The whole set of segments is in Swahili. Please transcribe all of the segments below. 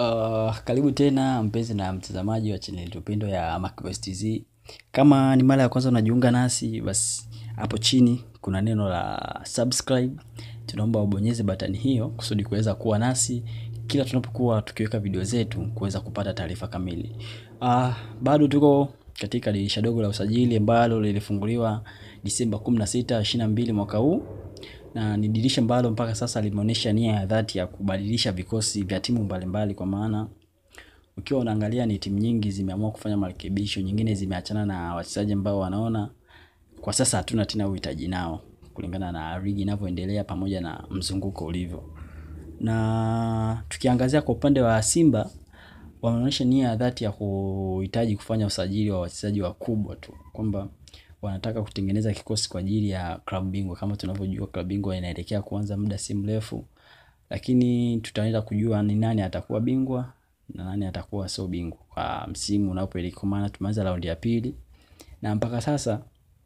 Karibu tena mpenzi na mtazamaji wa channel tupendo ya Macquest TZ. Kama ni mara ya kwanza unajiunga nasi, basi hapo chini kuna neno la subscribe. Tunaomba ubonyeze button hiyo kusudi kuweza kuwa nasi kila tunapokuwa tukiweka video zetu, kuweza kupata taarifa kamili. Bado tuko katika dirisha dogo la usajili ambalo lilifunguliwa Disemba 16, 22 mwaka huu. Na ni dirisha ambalo mpaka sasa limeonyesha nia ya dhati ya kubadilisha vikosi vya timu mbalimbali, kwa maana ukiwa unaangalia ni timu nyingi zimeamua kufanya marekebisho, nyingine zimeachana na wachezaji ambao wanaona kwa sasa hatuna tena uhitaji nao kulingana na ligi inavyoendelea pamoja na mzunguko ulivyo. Na tukiangazia kwa upande wa Simba, wameonyesha nia ya dhati ya kuhitaji kufanya usajili wa wachezaji wakubwa tu, kwamba wanataka kutengeneza kikosi kwa ajili ya klabu bingwa. Kama tunavyojua klabu bingwa inaelekea kuanza muda si mrefu, lakini tutaenda kujua ni nani atakuwa bingwa na nani atakuwa sio bingwa kwa msimu unapoelekea, kwa maana tumeanza raundi ya pili. Na mpaka sasa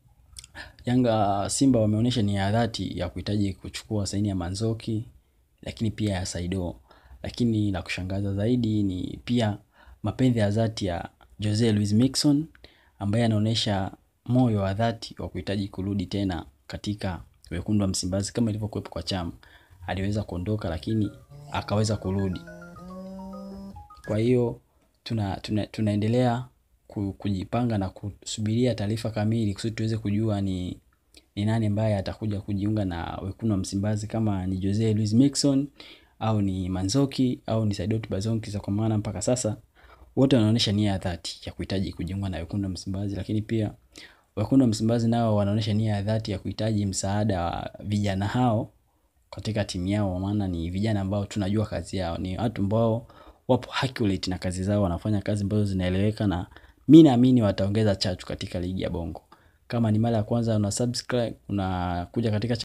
Simba wameonyesha nia ya dhati ya kuhitaji kuchukua saini ya Manzoki, lakini pia ya Saido. Lakini la kushangaza zaidi ni pia mapenzi ya dhati ya Jose Luis Mixon, ambaye anaonyesha moyo wa dhati wa kuhitaji kurudi tena katika wekundu wa Msimbazi kama ilivyokuwepo kwa Chama. Aliweza kuondoka lakini akaweza kurudi. Kwa hiyo tunaendelea kujipanga na kusubiria taarifa kamili kusudi tuweze kujua ni nani ambaye atakuja kujiunga na wekundu wa Msimbazi, kama ni Jose Luis Mixon au ni Manzoki au ni Saidot Bazonki. Kwa maana mpaka sasa wote wanaonyesha nia ya dhati ya kuhitaji kujiunga na wekundu wa Msimbazi, lakini pia wekundu wa Msimbazi nao wanaonyesha nia ya dhati ya kuhitaji msaada wa vijana hao katika timu yao, maana ni vijana ambao tunajua kazi yao, ni watu ambao wapo accurate na kazi zao, wanafanya kazi ambazo zinaeleweka, na mimi naamini wataongeza chachu katika ligi ya Bongo. Kama ni mara ya kwanza una subscribe, unakuja katika